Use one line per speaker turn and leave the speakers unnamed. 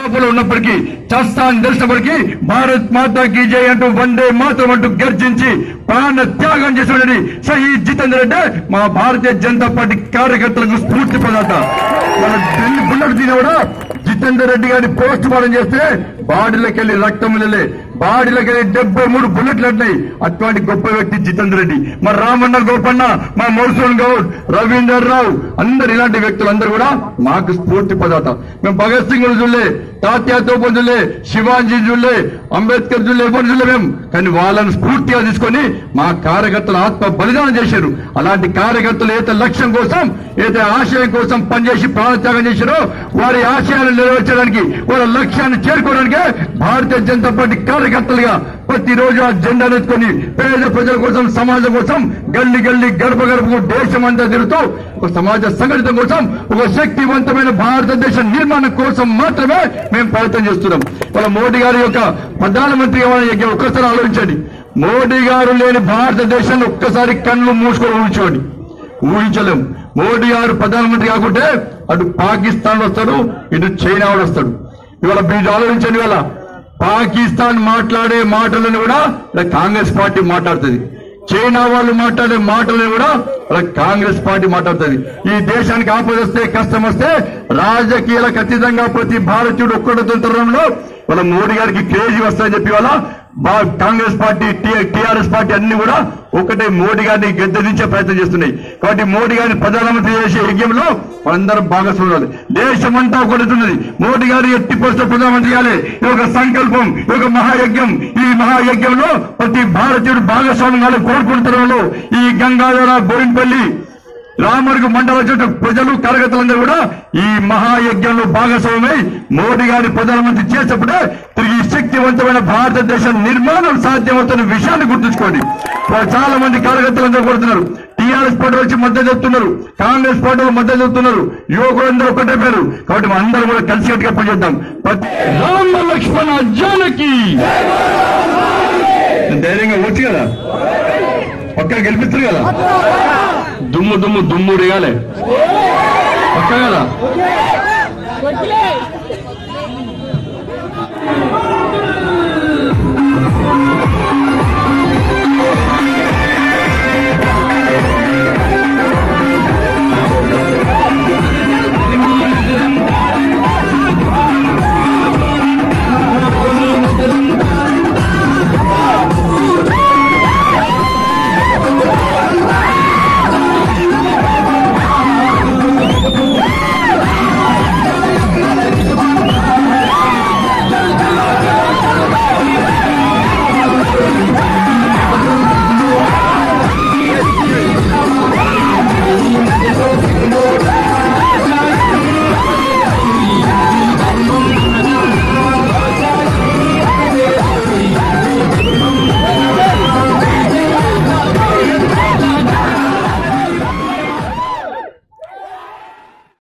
లోపల ఉన్నప్పటికీ చస్తాన్ని తెలిసినప్పటికీ భారత్ మాతాకి జై అంటూ వందే మాత్రం అంటూ గర్జించి ప్రాణ త్యాగం చేసినటువంటి షహీద్ జితేందర్ రెడ్డి మా భారతీయ జనతా పార్టీ కార్యకర్తలకు స్ఫూర్తి ప్రదాత. మన ఢిల్లీ బుల్లెట్ తీన కూడా జితేందర్ రెడ్డి గారిని పోస్ట్ మార్టం చేస్తే బాడీలోకి వెళ్ళి రక్తం వెళ్ళే బాడీలోకి వెళ్ళి 73 బుల్లెట్లు అట్టినాయి. అటువంటి గొప్ప వ్యక్తి జితేందర్ రెడ్డి. మా రామన్న గోపన్న, మా మోసూన్ గౌడ్, రవీందర్ రావు, అందరు ఇలాంటి వ్యక్తులందరూ కూడా మాకు స్ఫూర్తి ప్రదాత. మేము భగత్ సింగ్ చూడలే, తాత్యా తోపు చూడలే, శివాజీ చూడలే, అంబేద్కర్ చూడలే, ఎవరు చూడలే మేము. కానీ వాళ్ళని స్ఫూర్తిగా తీసుకొని మా కార్యకర్తలు ఆత్మ బలిదానం చేశారు. అలాంటి కార్యకర్తలు ఏదైతే లక్ష్యం కోసం, ఏదైతే ఆశయం కోసం పనిచేసి ప్రాణత్యాగం చేశారో వారి ఆశయాలను నెరవేర్చడానికి, వాళ్ళ లక్ష్యాన్ని చేరుకోవడానికే భారతీయ జనతా పార్టీ కార్యకర్తలుగా ప్రతిరోజు ఆ జెండాను ఎత్తుకొని పేద ప్రజల కోసం, సమాజం కోసం గల్లీ గల్లీ గడప గడపకు దేశమంతా తిరుగుతూ ఒక సమాజ సంఘటితం కోసం, ఒక శక్తివంతమైన భారతదేశ నిర్మాణం కోసం మాత్రమే మేము ప్రయత్నం చేస్తున్నాం. వాళ్ళ మోడీ గారి యొక్క ప్రధానమంత్రి ఒక్కసారి ఆలోచించండి. మోడీ గారు లేని భారతదేశాన్ని ఒక్కసారి కళ్ళు మూసుకొని ఊహించలేం. మోడీ గారు ప్రధానమంత్రి కాకుంటే అటు పాకిస్తాన్ వస్తాడు, ఇటు చైనా వాడు వస్తాడు. ఇవాళ మీరు ఆలోచించండి, ఇవాళ పాకిస్తాన్ మాట్లాడే మాటలను కూడా కాంగ్రెస్ పార్టీ మాట్లాడుతుంది. చైనా వాళ్ళు మాట్లాడే మాటలను కూడా కాంగ్రెస్ పార్టీ మాట్లాడుతుంది. ఈ దేశానికి ఆపద వస్తే, కష్టం వస్తే రాజకీయాలకు అతీతంగా ప్రతి భారతీయుడు ఒక్కటి తరంలో వాళ్ళ మోడీ గారికి క్రేజీ వస్తాయని చెప్పి వాళ్ళ కాంగ్రెస్ పార్టీ, టీఆర్ఎస్ పార్టీ అన్ని కూడా ఒకటే మోడీ గారిని గద్దెదించే ప్రయత్నం చేస్తున్నాయి. కాబట్టి మోడీ గారిని ప్రధానమంత్రి చేసే యజ్ఞంలో మనందరం భాగస్వాములు. దేశమంతా ఒకటిన్నది. మోడీ గారు ఎట్టి పోస్టులో ప్రధానమంత్రి చేయాలి. ఇది ఒక సంకల్పం, ఇది ఒక మహాయజ్ఞం. ఈ మహాయజ్ఞంలో ప్రతి భారతీయుడు భాగస్వామ్యాలు కోరుకుంటున్న ఈ గంగాధర, బోయిన్పల్లి, రామర్గు మండల చుట్టూ ప్రజలు, కార్యకర్తలందరూ కూడా ఈ మహాయజ్ఞంలో భాగస్వామ్యమై మోడీ గారిని ప్రధానమంత్రి చేసేప్పుడే తిరిగి శక్తివంతమైన భారతదేశ నిర్మాణం సాధ్యమవుతున్న విషయాన్ని గుర్తుంచుకోండి. చాలా మంది కార్యకర్తలందరూ కోరుతున్నారు. టీఆర్ఎస్ పార్టీ వచ్చి మద్దతు చెప్తున్నారు, కాంగ్రెస్ పార్టీలు మద్దతు చెప్తున్నారు, యువకులందరూ ఒకటే పేరు. కాబట్టి అందరూ కూడా కలిసికట్టుగా పనిచేద్దాం. రామ లక్ష్మణ జానకి ధైర్యంగా వచ్చు కదా, పక్కన గెలిపిస్తారు కదా, దుమ్ము దుమ్ము దుమ్ము రేగాలి పక్క కదా.